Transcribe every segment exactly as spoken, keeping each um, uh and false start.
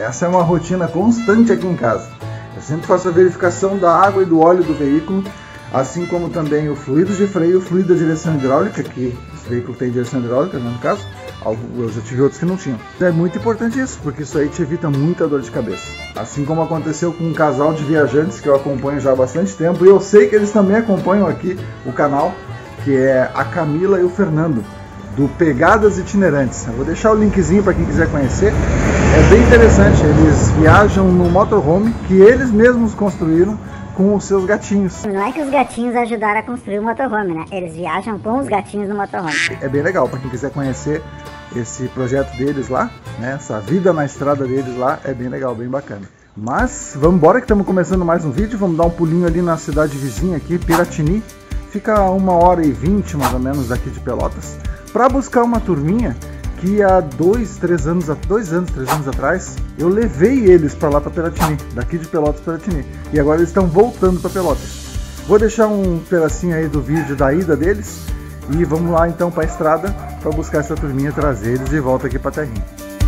Essa é uma rotina constante aqui em casa. Eu sempre faço a verificação da água e do óleo do veículo, assim como também o fluido de freio, o fluido da direção hidráulica, que esse veículo tem direção hidráulica, no caso. Eu já tive outros que não tinham. É muito importante isso, porque isso aí te evita muita dor de cabeça. Assim como aconteceu com um casal de viajantes que eu acompanho já há bastante tempo, e eu sei que eles também acompanham aqui o canal, que é a Camila e o Fernando, do Pegadas Itinerantes. Eu vou deixar o linkzinho para quem quiser conhecer. É bem interessante, eles viajam no motorhome que eles mesmos construíram com os seus gatinhos. Não é que os gatinhos ajudaram a construir o motorhome, né? Eles viajam com os gatinhos no motorhome. É bem legal, para quem quiser conhecer esse projeto deles lá, né? Essa vida na estrada deles lá, é bem legal, bem bacana. Mas vamos embora que estamos começando mais um vídeo. Vamos dar um pulinho ali na cidade vizinha aqui, Piratini. Fica uma hora e vinte mais ou menos daqui de Pelotas, para buscar uma turminha que há dois, três anos, dois anos, três anos atrás, eu levei eles para lá para Piratini, daqui de Pelotas para Piratini, e agora eles estão voltando para Pelotas. Vou deixar um pedacinho aí do vídeo da ida deles e vamos lá então para a estrada para buscar essa turminha, trazer eles de volta aqui para a terrinha.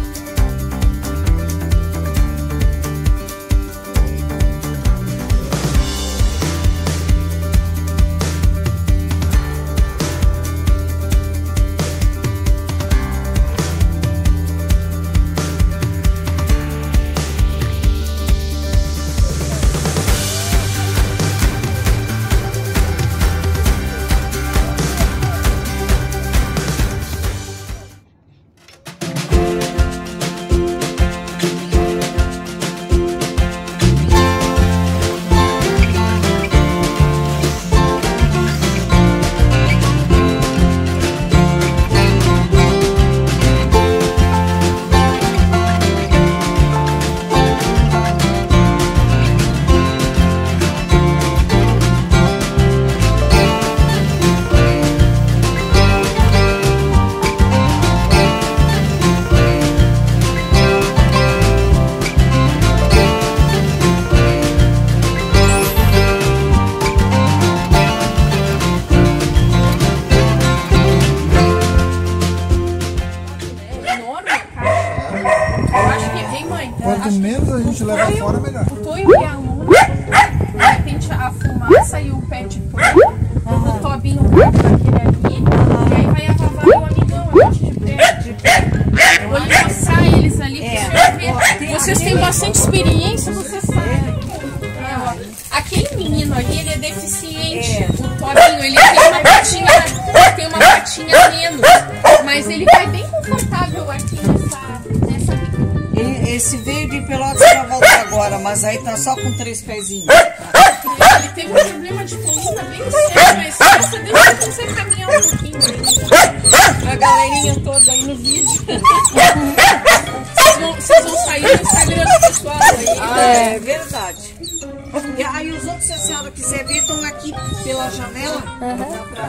Quanto menos a gente leva fora, melhor. O Tonho e a Luna, de repente a fumaça e o pé de pano, o Tobinho aquele ali, e aí vai a Vavá e o amigão, a gente de pé, de pé. Vou lhe mostrar eles ali, que é. Vocês têm bastante experiência, vocês sabem. É, ó. Aquele menino ali, ele é deficiente. É. O Tobinho, ele tem uma patinha, tem uma patinha menos, mas ele vai bem confortável aqui nessa, nessa pequena. Esse veio de Pelotas pra voltar agora, mas aí tá só com três pezinhos. Ele teve um problema de coluna bem sério, mas graças a Deus eu consegui caminhar um pouquinho aí. A galerinha toda aí no vídeo. Vocês vão, vocês vão sair no Instagram do pessoal aí. Ah, é verdade. E aí os outros, se a senhora quiser ver, estão aqui pela janela. Uhum. Pra...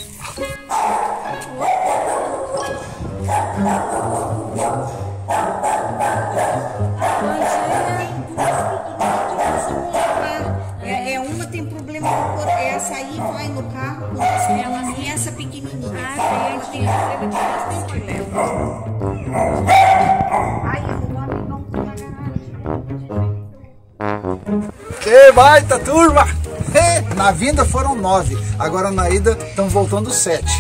É, é uma tem problema com o essa aí vai no carro com ela e essa pequenininha. Ah, ela tem problema de bastante leve. Ai, o nome não tá na garagem. Que baita turma! Na vinda foram nove, agora na ida estão voltando sete.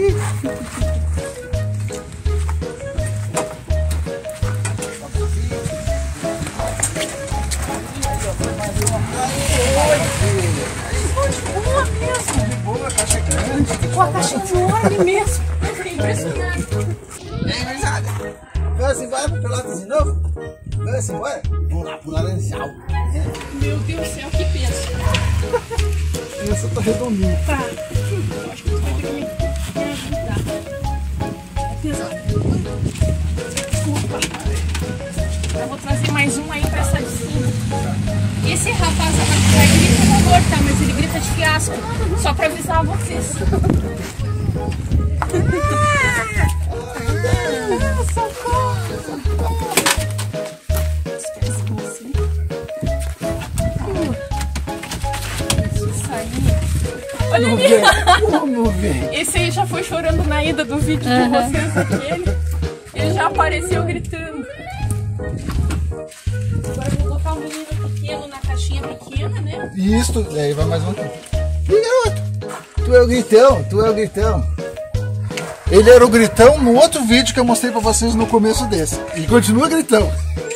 Boa mesmo! Boa, caixa grande. Pô, a caixa enorme mesmo! Eu fiquei impressionado. E aí, gurizada? Vamos embora para Pelotas de novo? Vamos embora? Vamos lá pro Laranjal. Meu Deus do céu, que peso! Essa tá redondinha. Tá. Eu acho que você vai ter que me ajudar. É pesado. Desculpa. Eu vou trazer mais um aí pra essa de cima. Esse rapaz vai grita com dor, tá? Mas ele grita de fiasco. Só pra avisar vocês. Socorro! Olha ali! Vamos ver. Esse aí já foi chorando na ida do vídeo de vocês, aquele. Ele já apareceu gritando. cena, né? Isso, daí vai mais um aqui. Ih, garoto, tu é o gritão, tu é o gritão. Ele era o gritão no outro vídeo que eu mostrei pra vocês no começo desse. E continua gritão.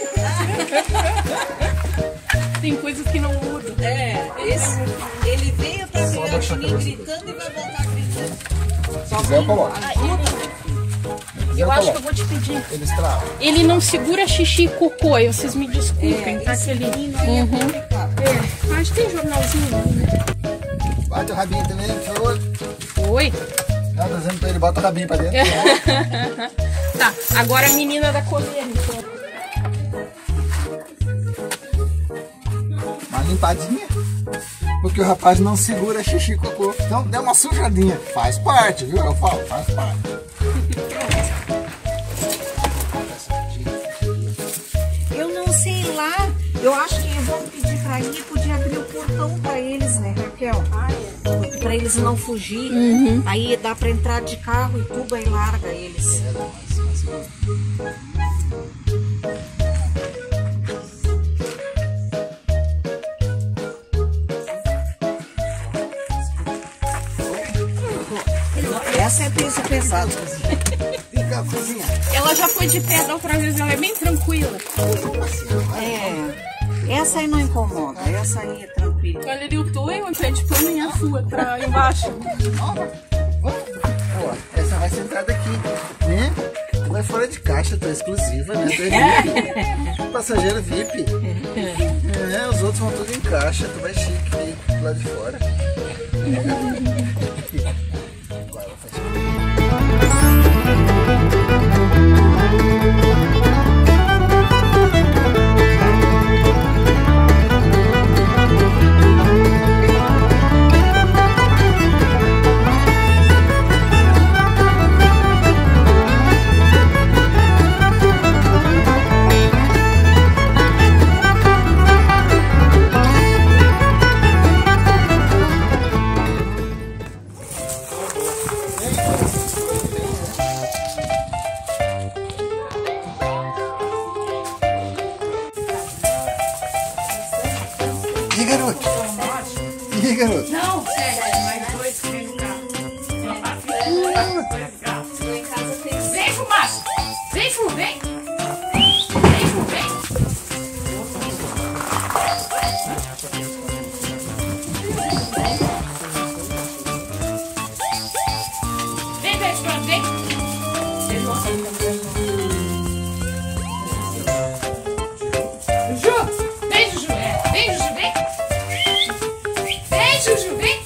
Tem coisas que não mudam. É, esse, ele veio pra virar gritando e vai voltar gritando. Se quiser eu coloco. Eu acho que eu vou te pedir. Eles travam. Ele não segura xixi e cocô, aí vocês me desculpem, É, tá? esse Aquele... menino aí é Uhum. complicado. É, mas tem jornalzinho ali, né? Bate o rabinho também, por favor. Oi? Não, tá dizendo pra ele, bota o rabinho pra dentro. Tá, agora a menina da coleira, então. Uma limpadinha. Porque o rapaz não segura xixi com a cor. Então deu uma sujadinha. Faz parte, viu? Eu falo, faz parte. Eu não sei lá, eu acho que vamos pedir pra ir, podia abrir o portão pra eles, né, Raquel? Pra eles não fugirem. Aí dá pra entrar de carro e tudo, aí larga eles. Essa é peso pesado. Fica cozinha. Ela já foi de pé da outra vez, ela é bem tranquila. É, essa aí não incomoda, essa aí é tranquila. Olha ali o teu e o pé de pano e a sua pra embaixo. Ó, essa vai sentar daqui, né? Tu vai fora de caixa, tu é exclusiva, né? Tu é V I P. Passageiro V I P. É, os outros vão tudo em caixa, tu vai chique aí, do lado de fora. Agora ela faz. E garoto? E garoto? Não, sério, mais dois que vem no carro. Vem, fumaça! Vem, Fu, vem! Vem, Fu, vem! Vem, vem, pronto, vem! Juju! Vem, Juju! É, vem, Juju, vem! Vem, Juju, vem!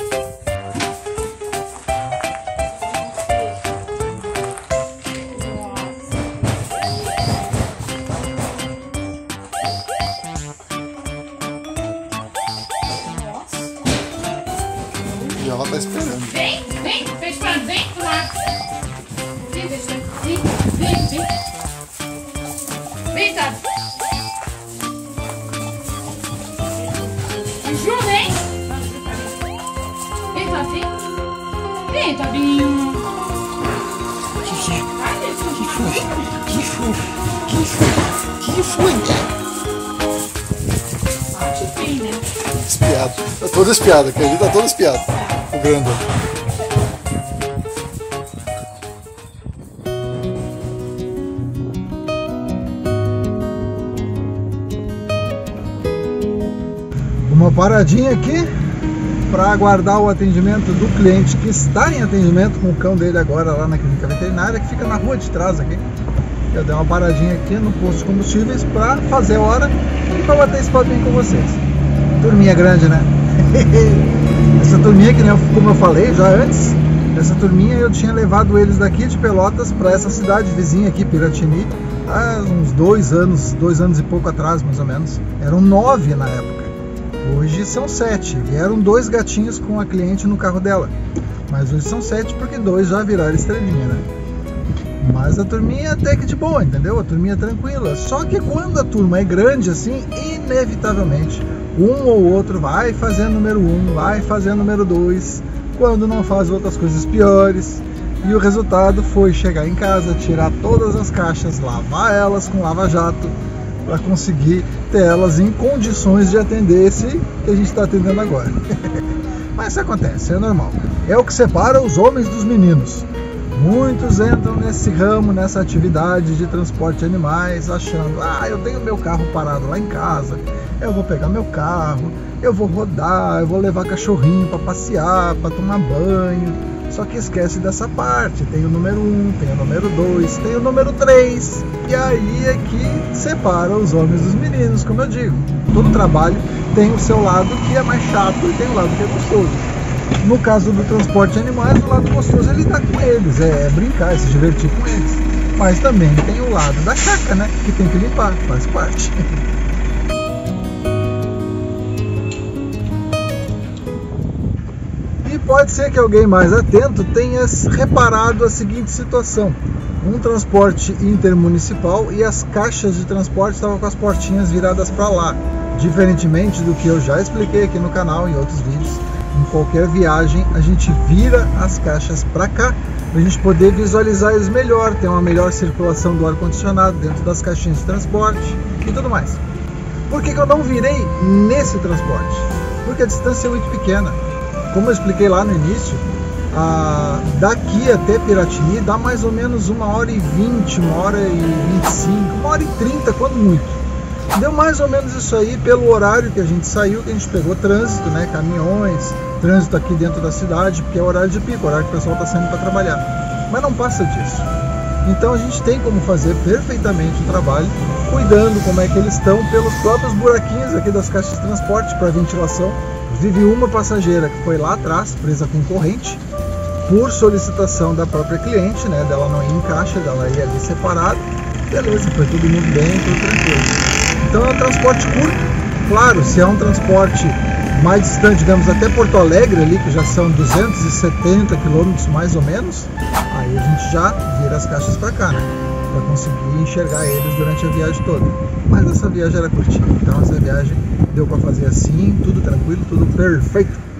E ela tá esperando. Vem, vem, vem esperando, vem, pro lado. Vem, vem, vem, vem, vem. Vem, Tabi. Juju, vem. Vem, Tabi. Vem, Tabinho. Que foi? Que foi? Que foi? Que foi? Vem, né? Espiado. Tá todo espiado, aquele ali tá todo espiado. O grandão. Uma paradinha aqui para aguardar o atendimento do cliente que está em atendimento com o cão dele agora lá na clínica veterinária, que fica na rua de trás aqui. Eu dei uma paradinha aqui no posto de combustíveis para fazer hora e para bater esse papinho com vocês. Turminha grande, né? Essa turminha, que nem como eu falei já antes, essa turminha eu tinha levado eles daqui de Pelotas para essa cidade vizinha aqui, Piratini, há uns dois anos, dois anos e pouco atrás, mais ou menos. Eram nove na época. Hoje são sete. Vieram dois gatinhos com a cliente no carro dela. Mas hoje são sete porque dois já viraram estrelinha, né? Mas a turminha até que de boa, entendeu? A turminha tranquila. Só que quando a turma é grande assim, inevitavelmente, um ou outro vai fazer número um, vai fazer número dois, quando não faz outras coisas piores. E o resultado foi chegar em casa, tirar todas as caixas, lavar elas com lava-jato, para conseguir ter elas em condições de atender esse que a gente está atendendo agora. Mas isso acontece, é normal. É o que separa os homens dos meninos. Muitos entram nesse ramo, nessa atividade de transporte de animais, achando, ah, eu tenho meu carro parado lá em casa, eu vou pegar meu carro, eu vou rodar, eu vou levar cachorrinho para passear, para tomar banho. Só que esquece dessa parte, tem o número um, tem o número dois, tem o número três. E aí é que separa os homens dos meninos, como eu digo. Todo trabalho tem o seu lado que é mais chato e tem o lado que é gostoso. No caso do transporte de animais, o lado gostoso é lidar com eles, é brincar, é se divertir com eles. Mas também tem o lado da caca, né? Que tem que limpar, faz parte. E pode ser que alguém mais atento tenha reparado a seguinte situação. Um transporte intermunicipal e as caixas de transporte estavam com as portinhas viradas para lá. Diferentemente do que eu já expliquei aqui no canal em outros vídeos. Em qualquer viagem a gente vira as caixas para cá para a gente poder visualizar eles melhor, ter uma melhor circulação do ar-condicionado dentro das caixinhas de transporte e tudo mais. Por que que eu não virei nesse transporte? Porque a distância é muito pequena. Como eu expliquei lá no início, a... daqui até Piratini dá mais ou menos uma hora e vinte, uma hora e vinte e cinco, uma hora e trinta quando muito. Deu mais ou menos isso aí pelo horário que a gente saiu, que a gente pegou trânsito, né, caminhões, trânsito aqui dentro da cidade, porque é horário de pico, horário que o pessoal está saindo para trabalhar. Mas não passa disso. Então a gente tem como fazer perfeitamente o trabalho, cuidando como é que eles estão pelos próprios buraquinhos aqui das caixas de transporte para ventilação. Vive uma passageira que foi lá atrás, presa com corrente, por solicitação da própria cliente, né, dela não ir em caixa, dela ir ali separado. Beleza, foi todo mundo bem, tudo tranquilo. Então é um transporte curto, claro, se é um transporte mais distante, digamos até Porto Alegre ali, que já são duzentos e setenta quilômetros mais ou menos, aí a gente já vira as caixas para cá, né, para conseguir enxergar eles durante a viagem toda. Mas essa viagem era curtinha, então essa viagem deu para fazer assim, tudo tranquilo, tudo perfeito.